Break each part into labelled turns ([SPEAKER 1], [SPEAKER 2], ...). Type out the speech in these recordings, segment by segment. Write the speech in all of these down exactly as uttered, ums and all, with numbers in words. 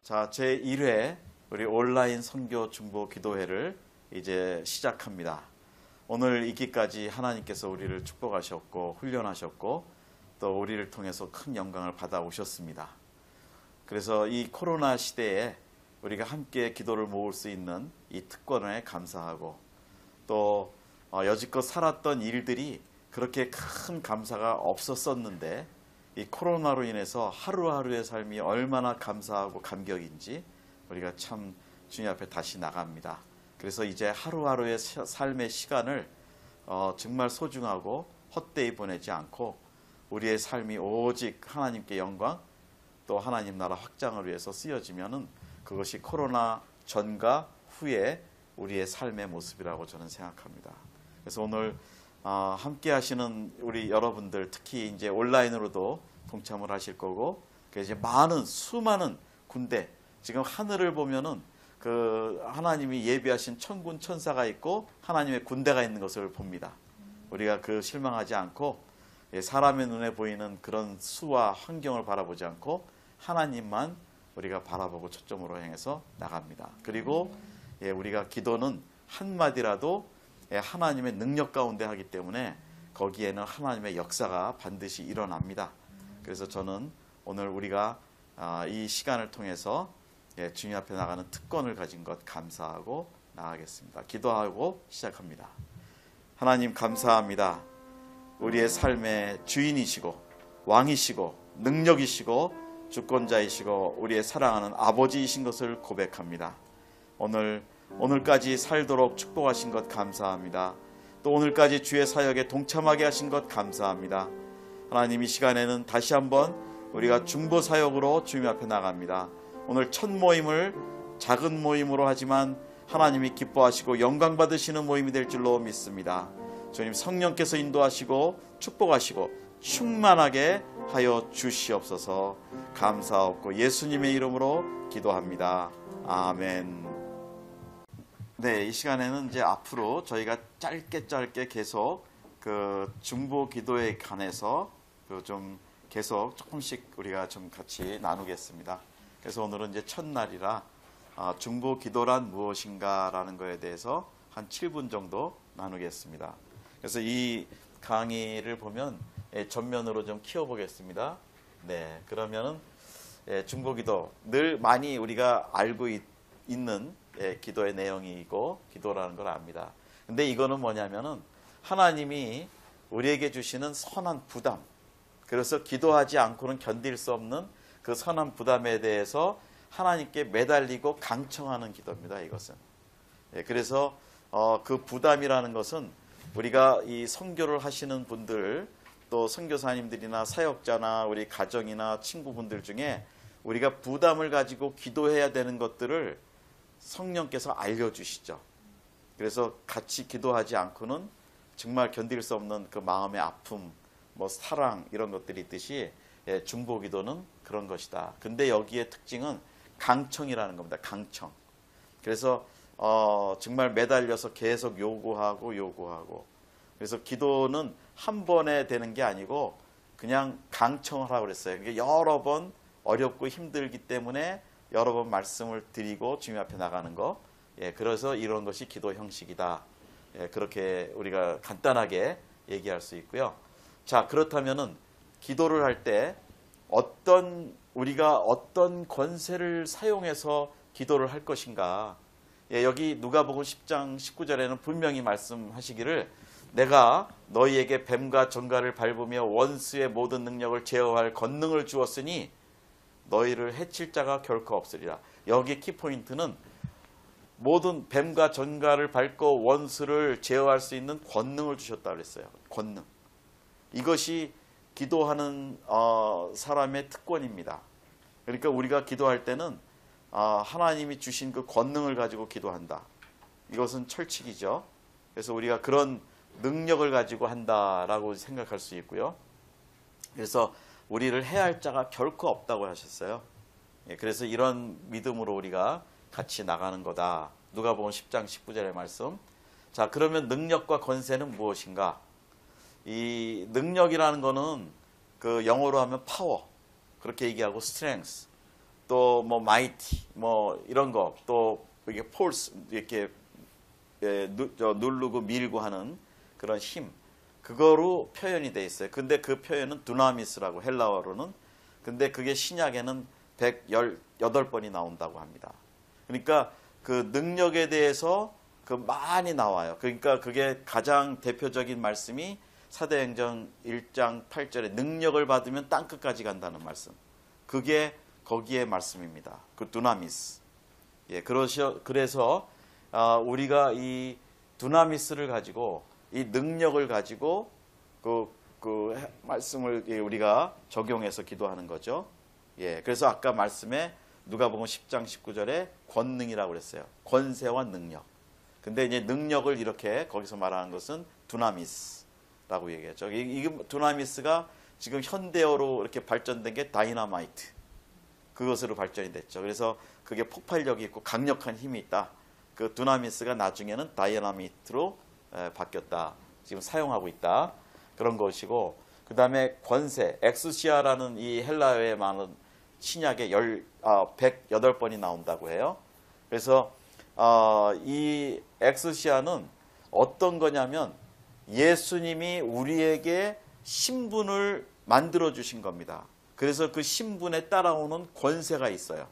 [SPEAKER 1] 자, 제일 회 우리 온라인 선교 중보 기도회를 이제 시작합니다. 오늘 있기까지 하나님께서 우리를 축복하셨고 훈련하셨고 또 우리를 통해서 큰 영광을 받아오셨습니다. 그래서 이 코로나 시대에 우리가 함께 기도를 모을 수 있는 이 특권에 감사하고 또 여지껏 살았던 일들이 그렇게 큰 감사가 없었었는데 이 코로나로 인해서 하루하루의 삶이 얼마나 감사하고 감격인지 우리가 참 주님 앞에 다시 나갑니다. 그래서 이제 하루하루의 삶의 시간을 어, 정말 소중하고 헛되이 보내지 않고 우리의 삶이 오직 하나님께 영광 또 하나님 나라 확장을 위해서 쓰여지면은 그것이 코로나 전과 후에 우리의 삶의 모습이라고 저는 생각합니다. 그래서 오늘 어, 함께 하시는 우리 여러분들 특히 이제 온라인으로도 동참을 하실 거고 이제 많은 수많은 군대 지금 하늘을 보면은 그 하나님이 예비하신 천군 천사가 있고 하나님의 군대가 있는 것을 봅니다. 우리가 그 실망하지 않고 사람의 눈에 보이는 그런 수와 환경을 바라보지 않고 하나님만 우리가 바라보고 초점으로 향해서 나갑니다. 그리고 우리가 기도는 한마디라도 하나님의 능력 가운데 하기 때문에 거기에는 하나님의 역사가 반드시 일어납니다. 그래서 저는 오늘 우리가 이 시간을 통해서 주님 앞에 나가는 특권을 가진 것 감사하고 나가겠습니다. 기도하고 시작합니다. 하나님 감사합니다. 우리의 삶의 주인이시고 왕이시고 능력이시고 주권자이시고 우리의 사랑하는 아버지이신 것을 고백합니다. 오늘 오늘까지 살도록 축복하신 것 감사합니다. 또 오늘까지 주의 사역에 동참하게 하신 것 감사합니다. 하나님 이 시간에는 다시 한번 우리가 중보 사역으로 주님 앞에 나갑니다. 오늘 첫 모임을 작은 모임으로 하지만 하나님이 기뻐하시고 영광 받으시는 모임이 될 줄로 믿습니다. 주님 성령께서 인도하시고 축복하시고 충만하게 하여 주시옵소서. 감사하옵고 예수님의 이름으로 기도합니다. 아멘. 네, 이 시간에는 이제 앞으로 저희가 짧게 짧게 계속 그 중보 기도에 관해서 그 좀 계속 조금씩 우리가 좀 같이 나누겠습니다. 그래서 오늘은 이제 첫날이라 아, 중보 기도란 무엇인가라는 거에 대해서 한 칠 분 정도 나누겠습니다. 그래서 이 강의를 보면 예, 전면으로 좀 키워보겠습니다. 네, 그러면은 예, 중보 기도 늘 많이 우리가 알고 있, 있는 예, 기도의 내용이고 기도라는 걸 압니다. 근데 이거는 뭐냐면은 하나님이 우리에게 주시는 선한 부담, 그래서 기도하지 않고는 견딜 수 없는 그 선한 부담에 대해서 하나님께 매달리고 강청하는 기도입니다. 이것은. 예, 그래서 어, 그 부담이라는 것은 우리가 이 선교를 하시는 분들 또 선교사님들이나 사역자나 우리 가정이나 친구분들 중에 우리가 부담을 가지고 기도해야 되는 것들을 성령께서 알려주시죠. 그래서 같이 기도하지 않고는 정말 견딜 수 없는 그 마음의 아픔, 뭐 사랑 이런 것들이 있듯이 예, 중보 기도는 그런 것이다. 근데 여기에 특징은 강청이라는 겁니다. 강청. 그래서 어, 정말 매달려서 계속 요구하고 요구하고 그래서 기도는 한 번에 되는 게 아니고 그냥 강청을 하라고 그랬어요. 그러니까 여러 번 어렵고 힘들기 때문에 여러 번 말씀을 드리고 주님 앞에 나가는 거. 예, 그래서 이런 것이 기도 형식이다. 예, 그렇게 우리가 간단하게 얘기할 수 있고요. 자, 그렇다면은 기도를 할 때 어떤 우리가 어떤 권세를 사용해서 기도를 할 것인가? 예, 여기 누가복음 십 장 십구 절에는 분명히 말씀하시기를 내가 너희에게 뱀과 정갈을 밟으며 원수의 모든 능력을 제어할 권능을 주었으니 너희를 해칠 자가 결코 없으리라. 여기 키포인트는 모든 뱀과 전갈을 밟고 원수를 제어할 수 있는 권능을 주셨다 그랬어요. 권능. 이것이 기도하는 어, 사람의 특권입니다. 그러니까 우리가 기도할 때는 어, 하나님이 주신 그 권능을 가지고 기도한다. 이것은 철칙이죠. 그래서 우리가 그런 능력을 가지고 한다라고 생각할 수 있고요. 그래서 우리를 해할 자가 결코 없다고 하셨어요. 예, 그래서 이런 믿음으로 우리가 같이 나가는 거다. 누가복음 십 장 십구 절의 말씀. 자, 그러면 능력과 권세는 무엇인가? 이 능력이라는 거는 그 영어로 하면 파워 그렇게 얘기하고 strength 또 뭐 마이티 뭐 이런 거 또 이게 폴스 이렇게 예, 누, 저, 누르고 밀고 하는 그런 힘 그거로 표현이 돼 있어요. 근데 그 표현은 두나미스라고 헬라어로는 근데 그게 신약에는 백십팔 번이 나온다고 합니다. 그러니까 그 능력에 대해서 그 많이 나와요. 그러니까 그게 가장 대표적인 말씀이 사도행전 일 장 팔 절에 능력을 받으면 땅끝까지 간다는 말씀. 그게 거기에 말씀입니다. 그 두나미스. 예, 그러셔, 그래서 아, 우리가 이 두나미스를 가지고 이 능력을 가지고 그, 그 말씀을 우리가 적용해서 기도하는 거죠. 예, 그래서 아까 말씀에 누가복음 십 장 십구 절에 권능이라고 그랬어요. 권세와 능력. 근데 이제 능력을 이렇게 거기서 말하는 것은 두나미스라고 얘기했죠. 이, 이 두나미스가 지금 현대어로 이렇게 발전된 게 다이너마이트. 그것으로 발전이 됐죠. 그래서 그게 폭발력이 있고 강력한 힘이 있다. 그 두나미스가 나중에는 다이너마이트로 바뀌었다. 지금 사용하고 있다. 그런 것이고 그 다음에 권세, 엑스시아라는 이 헬라어에 많은 신약에 열, 아, 백팔 번이 나온다고 해요. 그래서 어, 이 엑스시아는 어떤 거냐면 예수님이 우리에게 신분을 만들어 주신 겁니다. 그래서 그 신분에 따라오는 권세가 있어요.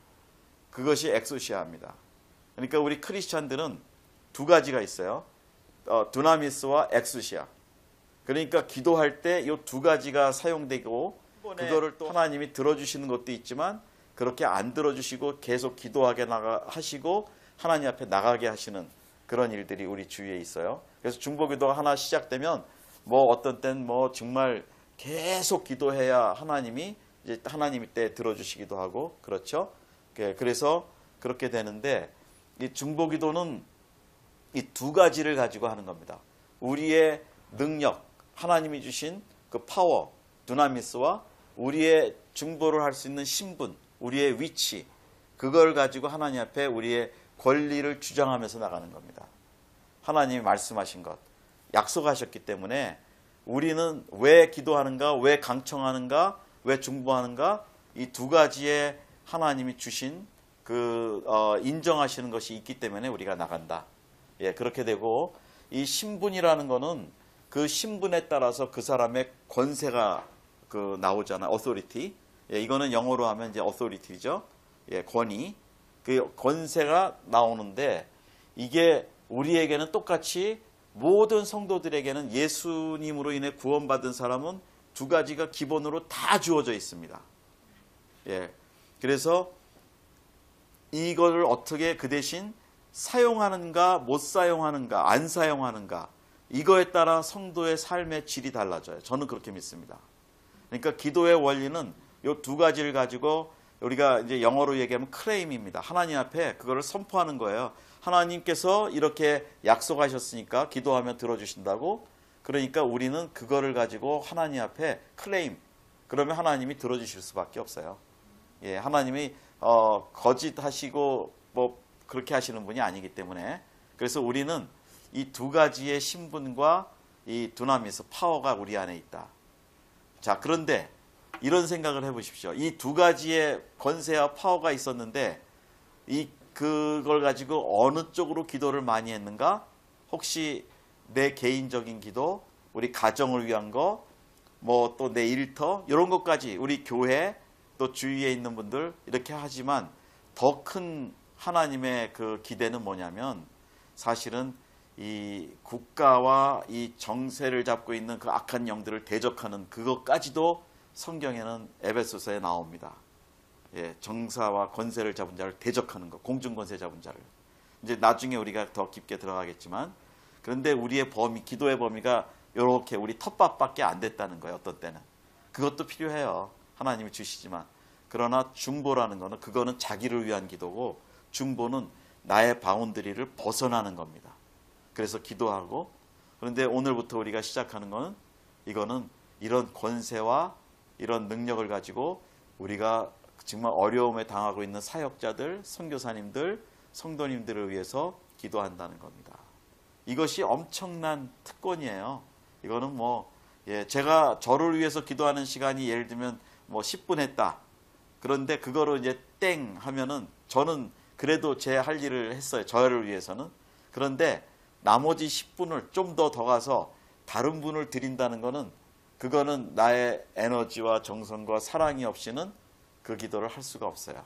[SPEAKER 1] 그것이 엑스시아입니다. 그러니까 우리 크리스찬들은 두 가지가 있어요. 어, 두나미스와 엑스시아. 그러니까 기도할 때 이 두 가지가 사용되고 그거를 또 하나님이 들어주시는 것도 있지만 그렇게 안 들어주시고 계속 기도하게 나가 하시고 하나님 앞에 나가게 하시는 그런 일들이 우리 주위에 있어요. 그래서 중보기도가 하나 시작되면 뭐 어떤 땐 뭐 정말 계속 기도해야 하나님이 이제 하나님이 때 들어주시기도 하고 그렇죠. 그래서 그렇게 되는데 이 중보기도는 이 두 가지를 가지고 하는 겁니다. 우리의 능력, 하나님이 주신 그 파워, 두나미스와 우리의 중보를 할 수 있는 신분, 우리의 위치, 그걸 가지고 하나님 앞에 우리의 권리를 주장하면서 나가는 겁니다. 하나님이 말씀하신 것, 약속하셨기 때문에 우리는 왜 기도하는가, 왜 강청하는가, 왜 중보하는가, 이 두 가지의 하나님이 주신 그 어, 인정하시는 것이 있기 때문에 우리가 나간다. 예, 그렇게 되고 이 신분이라는 거는 그 신분에 따라서 그 사람의 권세가 그 나오잖아, authority. 예, 이거는 영어로 하면 이제 authority죠. 예, 권위. 그 권세가 나오는데 이게 우리에게는 똑같이 모든 성도들에게는 예수님으로 인해 구원받은 사람은 두 가지가 기본으로 다 주어져 있습니다. 예, 그래서 이거를 어떻게 그 대신 사용하는가, 못 사용하는가, 안 사용하는가 이거에 따라 성도의 삶의 질이 달라져요. 저는 그렇게 믿습니다. 그러니까 기도의 원리는 이 두 가지를 가지고 우리가 이제 영어로 얘기하면 클레임입니다. 하나님 앞에 그거를 선포하는 거예요. 하나님께서 이렇게 약속하셨으니까 기도하면 들어주신다고. 그러니까 우리는 그거를 가지고 하나님 앞에 클레임. 그러면 하나님이 들어주실 수밖에 없어요. 예, 하나님이 어, 거짓하시고 뭐 그렇게 하시는 분이 아니기 때문에. 그래서 우리는 이 두 가지의 신분과 이 두나미스 파워가 우리 안에 있다. 자, 그런데 이런 생각을 해보십시오. 이 두 가지의 권세와 파워가 있었는데 이 그걸 가지고 어느 쪽으로 기도를 많이 했는가? 혹시 내 개인적인 기도, 우리 가정을 위한 거, 뭐 또 내 일터 이런 것까지 우리 교회 또 주위에 있는 분들 이렇게 하지만 더 큰 하나님의 그 기대는 뭐냐면 사실은 이 국가와 이 정세를 잡고 있는 그 악한 영들을 대적하는 그것까지도 성경에는 에베소서에 나옵니다. 예, 정사와 권세를 잡은 자를 대적하는 것, 공중권세 잡은 자를. 이제 나중에 우리가 더 깊게 들어가겠지만, 그런데 우리의 범위, 기도의 범위가 이렇게 우리 텃밭밖에 안 됐다는 거예요. 어떤 때는. 그것도 필요해요. 하나님이 주시지만. 그러나 중보라는 거는 그거는 자기를 위한 기도고 중보는 나의 바운드리를 벗어나는 겁니다. 그래서 기도하고, 그런데 오늘부터 우리가 시작하는 거는 이거는 이런 권세와 이런 능력을 가지고 우리가 정말 어려움에 당하고 있는 사역자들, 선교사님들, 성도님들을 위해서 기도한다는 겁니다. 이것이 엄청난 특권이에요. 이거는 뭐 예, 제가 저를 위해서 기도하는 시간이 예를 들면 뭐 십 분 했다. 그런데 그거로 이제 땡 하면은 저는 그래도 제 할 일을 했어요. 저를 위해서는. 그런데 나머지 십 분을 좀 더 더 가서 다른 분을 드린다는 거는 그거는 나의 에너지와 정성과 사랑이 없이는 그 기도를 할 수가 없어요.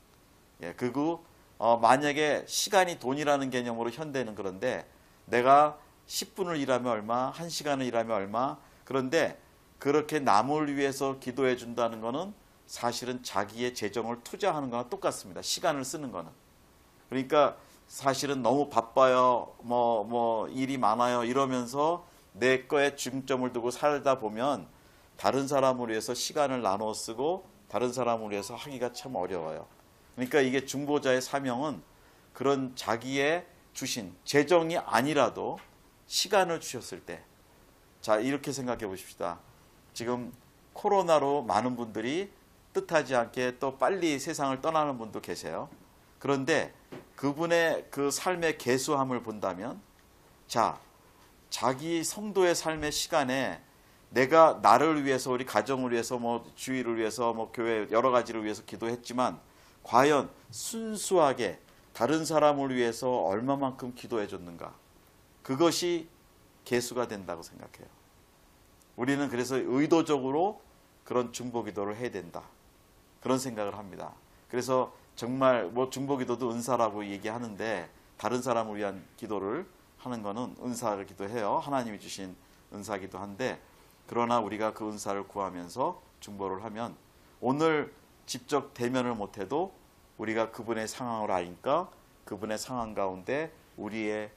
[SPEAKER 1] 예, 그리고 어, 만약에 시간이 돈이라는 개념으로 현대는 그런데 내가 십 분을 일하면 얼마, 한 시간을 일하면 얼마, 그런데 그렇게 남을 위해서 기도해 준다는 거는 사실은 자기의 재정을 투자하는 거랑 똑같습니다. 시간을 쓰는 거는. 그러니까 사실은 너무 바빠요, 뭐, 뭐, 일이 많아요, 이러면서 내 거에 중점을 두고 살다 보면 다른 사람을 위해서 시간을 나눠 쓰고 다른 사람을 위해서 하기가 참 어려워요. 그러니까 이게 중보자의 사명은 그런 자기의 주신 재정이 아니라도 시간을 주셨을 때, 자, 이렇게 생각해 보십시다. 지금 코로나로 많은 분들이 뜻하지 않게 또 빨리 세상을 떠나는 분도 계세요. 그런데 그분의 그 삶의 계수함을 본다면, 자, 자기 성도의 삶의 시간에 내가 나를 위해서, 우리 가정을 위해서, 뭐 주위를 위해서, 뭐 교회 여러 가지를 위해서 기도했지만 과연 순수하게 다른 사람을 위해서 얼마만큼 기도해 줬는가? 그것이 계수가 된다고 생각해요. 우리는 그래서 의도적으로 그런 중보기도를 해야 된다, 그런 생각을 합니다. 그래서 정말 뭐 중보기도도 은사라고 얘기하는데 다른 사람을 위한 기도를 하는 거는 은사를 기도해요. 하나님이 주신 은사기도 한데, 그러나 우리가 그 은사를 구하면서 중보를 하면 오늘 직접 대면을 못해도 우리가 그분의 상황을 아니까 그분의 상황 가운데 우리의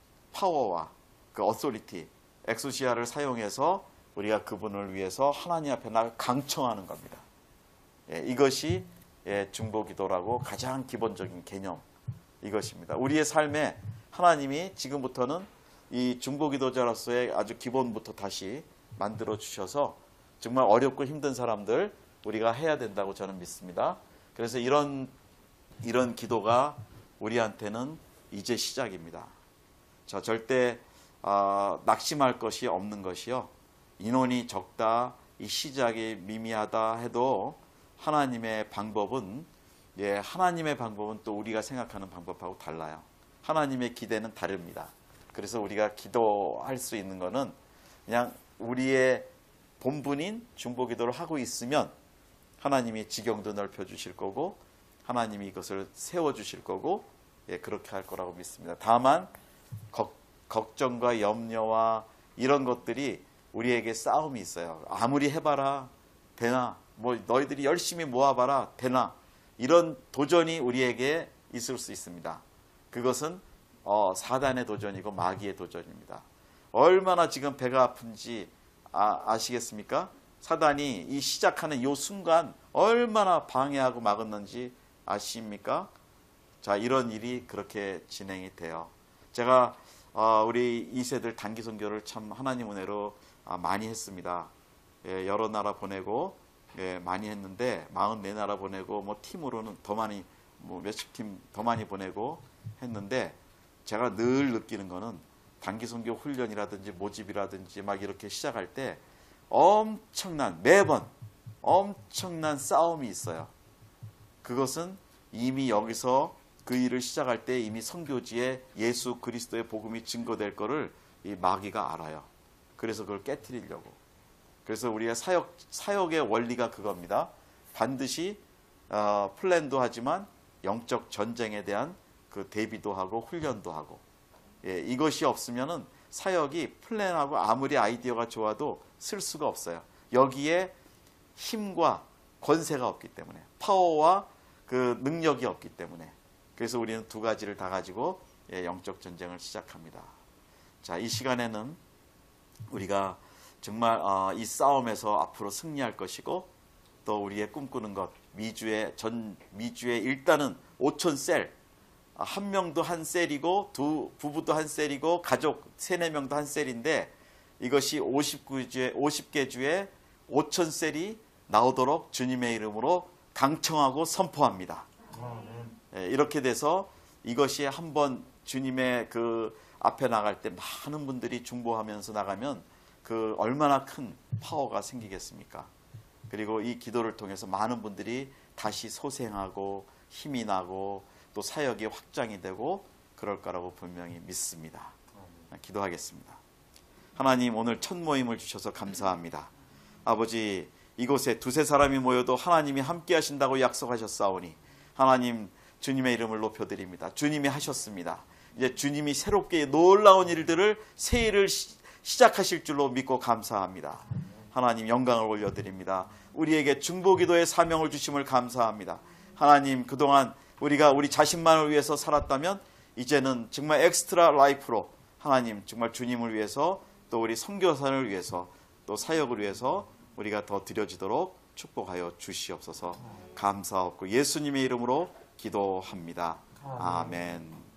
[SPEAKER 1] 파워와 그 어소리티, 엑소시아를 사용해서 우리가 그분을 위해서 하나님 앞에 나를 강청하는 겁니다. 예, 이것이 예, 중보기도라고 가장 기본적인 개념, 이것입니다. 우리의 삶에 하나님이 지금부터는 이 중보기도자로서의 아주 기본부터 다시 만들어 주셔서 정말 어렵고 힘든 사람들 우리가 해야 된다고 저는 믿습니다. 그래서 이런 이런 기도가 우리한테는 이제 시작입니다. 자, 절대 어, 낙심할 것이 없는 것이요. 인원이 적다, 이 시작이 미미하다 해도 하나님의 방법은 예, 하나님의 방법은 또 우리가 생각하는 방법하고 달라요. 하나님의 기대는 다릅니다. 그래서 우리가 기도할 수 있는 거는 그냥 우리의 본분인 중보기도를 하고 있으면 하나님이 지경도 넓혀주실 거고 하나님이 이것을 세워주실 거고 예, 그렇게 할 거라고 믿습니다. 다만 걱, 걱정과 염려와 이런 것들이 우리에게 싸움이 있어요. 아무리 해봐라 되나, 뭐 너희들이 열심히 모아봐라 되나, 이런 도전이 우리에게 있을 수 있습니다. 그것은 어, 사단의 도전이고 마귀의 도전입니다. 얼마나 지금 배가 아픈지 아, 아시겠습니까? 사단이 이 시작하는 이 순간 얼마나 방해하고 막았는지 아십니까? 자, 이런 일이 그렇게 진행이 돼요. 제가 어, 우리 이 세들 단기 선교를 참 하나님 은혜로 아, 많이 했습니다. 예, 여러 나라 보내고 예, 많이 했는데 사십사 나라 보내고 뭐 팀으로는 더 많이 뭐 몇십 팀 더 많이 보내고 했는데 제가 늘 느끼는 거는 단기 선교 훈련이라든지 모집이라든지 막 이렇게 시작할 때 엄청난, 매번 엄청난 싸움이 있어요. 그것은 이미 여기서 그 일을 시작할 때 이미 선교지에 예수 그리스도의 복음이 증거될 거를 이 마귀가 알아요. 그래서 그걸 깨트리려고. 그래서 우리가 사역, 사역의 원리가 그겁니다. 반드시 어, 플랜도 하지만 영적 전쟁에 대한 그 대비도 하고 훈련도 하고, 예, 이것이 없으면은 사역이 플랜하고 아무리 아이디어가 좋아도 쓸 수가 없어요. 여기에 힘과 권세가 없기 때문에, 파워와 그 능력이 없기 때문에. 그래서 우리는 두 가지를 다 가지고 예, 영적 전쟁을 시작합니다. 자, 이 시간에는 우리가 정말 어, 이 싸움에서 앞으로 승리할 것이고, 또 우리의 꿈꾸는 것, 미주의 전 미주의 일단은 오천 셀, 한 명도 한 셀이고 두 부부도 한 셀이고 가족 세네 명도 한 셀인데, 이것이 오십구 주에 오십 개 주에 오천 셀이 나오도록 주님의 이름으로 강청하고 선포합니다. 예, 이렇게 돼서 이것이 한번 주님의 그 앞에 나갈 때 많은 분들이 중보하면서 나가면 그 얼마나 큰 파워가 생기겠습니까? 그리고 이 기도를 통해서 많은 분들이 다시 소생하고 힘이 나고 또 사역이 확장이 되고 그럴 거라고 분명히 믿습니다. 기도하겠습니다. 하나님, 오늘 첫 모임을 주셔서 감사합니다. 아버지, 이곳에 두세 사람이 모여도 하나님이 함께 하신다고 약속하셨사오니 하나님, 주님의 이름을 높여드립니다. 주님이 하셨습니다. 이제 주님이 새롭게 놀라운 일들을, 새 일을 시, 시작하실 줄로 믿고 감사합니다. 하나님, 영광을 올려드립니다. 우리에게 중보기도의 사명을 주심을 감사합니다. 하나님, 그동안 우리가 우리 자신만을 위해서 살았다면 이제는 정말 엑스트라 라이프로 하나님, 정말 주님을 위해서 또 우리 선교사를 위해서 또 사역을 위해서 우리가 더 드려지도록 축복하여 주시옵소서. 감사하옵고 예수님의 이름으로 기도합니다. 아멘.